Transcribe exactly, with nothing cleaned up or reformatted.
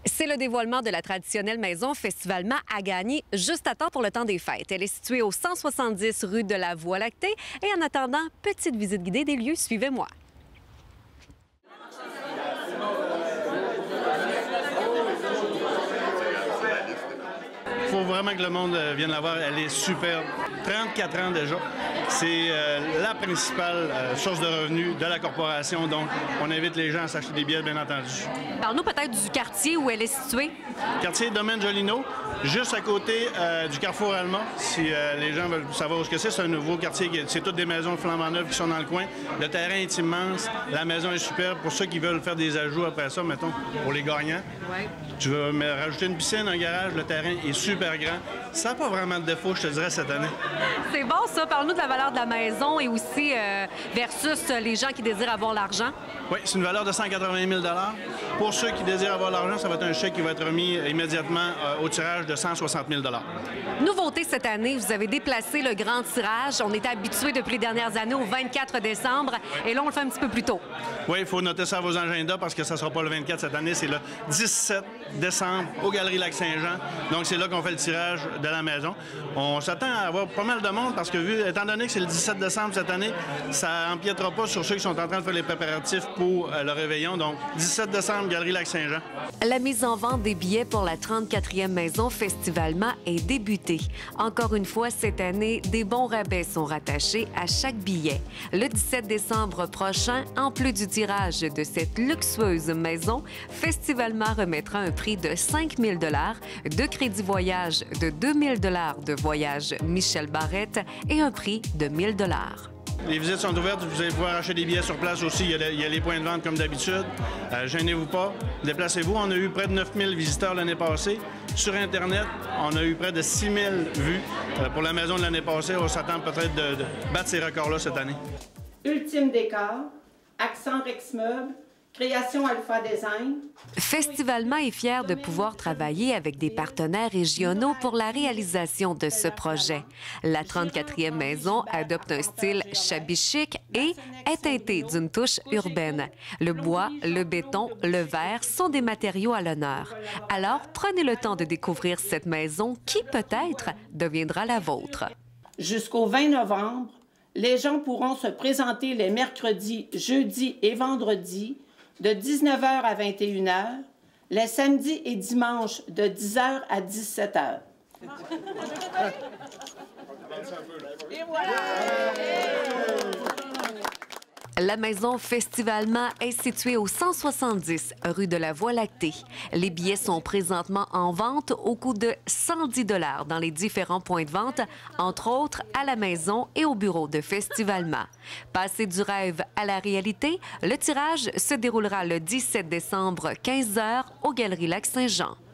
C'est le dévoilement de la traditionnelle maison Festivalement à gagner juste à temps pour le temps des fêtes. Elle est située au cent soixante-dix rue de la Voie-Lactée. Et en attendant, petite visite guidée des lieux, suivez-moi. Il faut vraiment que le monde vienne la voir. Elle est superbe. trente-quatre ans déjà. C'est euh, la principale euh, source de revenus de la corporation. Donc, on invite les gens à s'acheter des billets, bien entendu. Parle-nous peut-être du quartier où elle est située. Quartier Domaine Jolino, juste à côté euh, du Carrefour Allemand. Si euh, les gens veulent savoir où ce que c'est, c'est un nouveau quartier. C'est toutes des maisons flambant neuves qui sont dans le coin. Le terrain est immense. La maison est superbe. Pour ceux qui veulent faire des ajouts après ça, mettons, pour les gagnants. Ouais. Tu veux me rajouter une piscine, un garage, le terrain est super grand. Ça n'a pas vraiment de défaut, je te dirais, cette année. C'est bon, ça. Parle-nous de la valeur de la maison et aussi euh, versus les gens qui désirent avoir l'argent. Oui, c'est une valeur de cent quatre-vingt mille. Pour ceux qui désirent avoir l'argent, ça va être un chèque qui va être remis immédiatement euh, au tirage de cent soixante mille. Nouveauté cette année, vous avez déplacé le grand tirage. On était habitué depuis les dernières années au vingt-quatre décembre et là, on le fait un petit peu plus tôt. Oui, il faut noter ça à vos agendas parce que ça ne sera pas le vingt-quatre cette année, c'est le dix-sept décembre aux Galeries Lac-Saint-Jean. Donc, c'est là qu'on fait le tirage de la maison. On s'attend à avoir pas mal de monde parce que, vu, étant donné que c'est le dix-sept décembre cette année, ça n'empiètera pas sur ceux qui sont en train de faire les préparatifs pour euh, le réveillon. Donc, dix-sept décembre, Galerie Lac-Saint-Jean. La mise en vente des billets pour la trente-quatrième maison Festivalement est débutée. Encore une fois, cette année, des bons rabais sont rattachés à chaque billet. Le dix-sept décembre prochain, en plus du tirage de cette luxueuse maison, Festivalement remettra un prix de cinq mille dollars, de crédit voyage de deux mille dollars de voyage Michel Barrette et un prix de mille dollars. Les visites sont ouvertes, vous allez pouvoir acheter des billets sur place aussi. Il y a, le, il y a les points de vente comme d'habitude. Euh, gênez-vous pas, déplacez-vous. On a eu près de neuf mille visiteurs l'année passée. Sur Internet, on a eu près de six mille vues euh, pour la maison de l'année passée. On s'attend peut-être de, de battre ces records-là cette année. Ultime Décor, Accent Rex Meubles, Création Alpha Design. Festivalement est fier de pouvoir travailler avec des partenaires régionaux pour la réalisation de ce projet. La trente-quatrième maison adopte un style shabby chic et est teintée d'une touche urbaine. Le bois, le béton, le verre sont des matériaux à l'honneur. Alors, prenez le temps de découvrir cette maison qui, peut-être, deviendra la vôtre. Jusqu'au vingt novembre, les gens pourront se présenter les mercredis, jeudis et vendredis de dix-neuf heures à vingt et une heures, les samedis et dimanches de dix heures à dix-sept heures. Et voilà! La maison Festivalement est située au cent soixante-dix rue de la Voie-Lactée. Les billets sont présentement en vente au coût de cent dix dollars dans les différents points de vente, entre autres à la maison et au bureau de Festivalement. Passer du rêve à la réalité, le tirage se déroulera le dix-sept décembre, quinze heures, aux Galeries Lac-Saint-Jean.